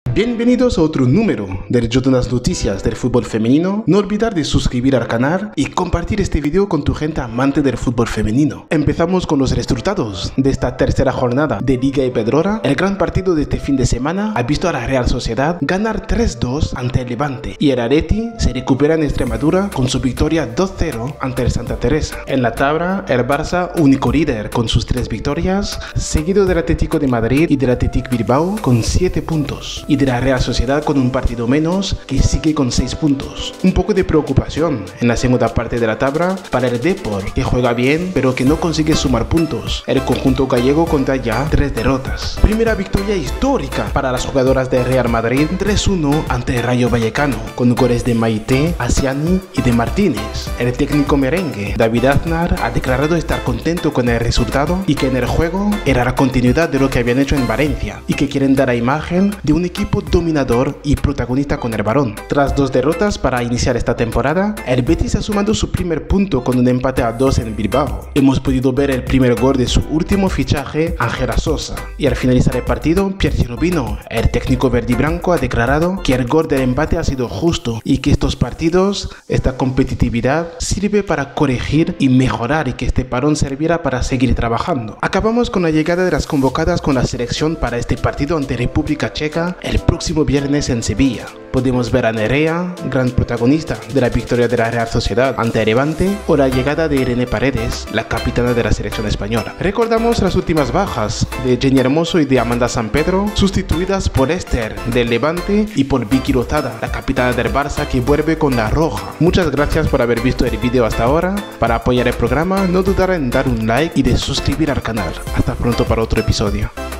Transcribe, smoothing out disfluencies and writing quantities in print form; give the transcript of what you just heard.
Bienvenidos a otro número de las noticias del fútbol femenino. No olvidar de suscribir al canal y compartir este video con tu gente amante del fútbol femenino. Empezamos con los resultados de esta tercera jornada de Liga Iberdrola. El gran partido de este fin de semana ha visto a la Real Sociedad ganar 3-2 ante el Levante y el Athletic se recupera en Extremadura con su victoria 2-0 ante el Santa Teresa. En la tabla, el Barça, único líder con sus 3 victorias, seguido del Atlético de Madrid y del Athletic Bilbao con 7 puntos. Y de la Real Sociedad con un partido menos que sigue con 6 puntos. Un poco de preocupación en la segunda parte de la tabla para el Depor, que juega bien pero que no consigue sumar puntos. El conjunto gallego cuenta ya 3 derrotas. Primera victoria histórica para las jugadoras de Real Madrid, 3-1 ante el Rayo Vallecano, con goles de Maite, Asiani y de Martínez. El técnico merengue David Aznar ha declarado estar contento con el resultado y que en el juego era la continuidad de lo que habían hecho en Valencia y que quieren dar la imagen de un equipo dominador y protagonista con el balón. Tras 2 derrotas para iniciar esta temporada, el Betis ha sumado su primer punto con un empate a 2 en Bilbao. Hemos podido ver el primer gol de su último fichaje, Ángela Sosa, y al finalizar el partido, Pierre Cherubino, el técnico verde y blanco, ha declarado que el gol del empate ha sido justo y que estos partidos, esta competitividad, sirve para corregir y mejorar y que este parón serviera para seguir trabajando. Acabamos con la llegada de las convocadas con la selección para este partido ante República Checa el próximo viernes en Sevilla. Podemos ver a Nerea, gran protagonista de la victoria de la Real Sociedad ante el Levante, o la llegada de Irene Paredes, la capitana de la selección española. Recordamos las últimas bajas de Jenny Hermoso y de Amanda Sampedro, sustituidas por Esther del Levante y por Vicky Lozada, la capitana del Barça, que vuelve con la roja. Muchas gracias por haber visto el video hasta ahora. Para apoyar el programa, no dudar en dar un like y de suscribir al canal. Hasta pronto para otro episodio.